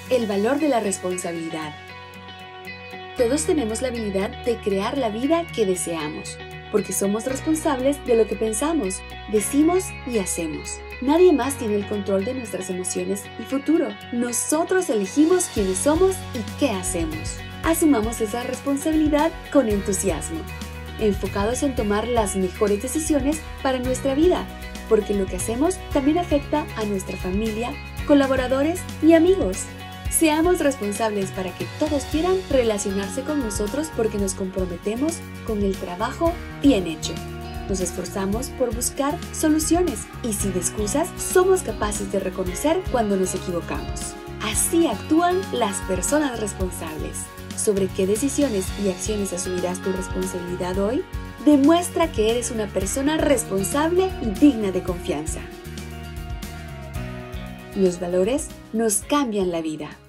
El valor de la responsabilidad. Todos tenemos la habilidad de crear la vida que deseamos, porque somos responsables de lo que pensamos, decimos y hacemos. Nadie más tiene el control de nuestras emociones y futuro. Nosotros elegimos quiénes somos y qué hacemos. Asumamos esa responsabilidad con entusiasmo, enfocados en tomar las mejores decisiones para nuestra vida, porque lo que hacemos también afecta a nuestra familia, colaboradores y amigos. Seamos responsables para que todos quieran relacionarse con nosotros porque nos comprometemos con el trabajo bien hecho. Nos esforzamos por buscar soluciones y sin excusas somos capaces de reconocer cuando nos equivocamos. Así actúan las personas responsables. ¿Sobre qué decisiones y acciones asumirás tu responsabilidad hoy? Demuestra que eres una persona responsable y digna de confianza. Los valores nos cambian la vida.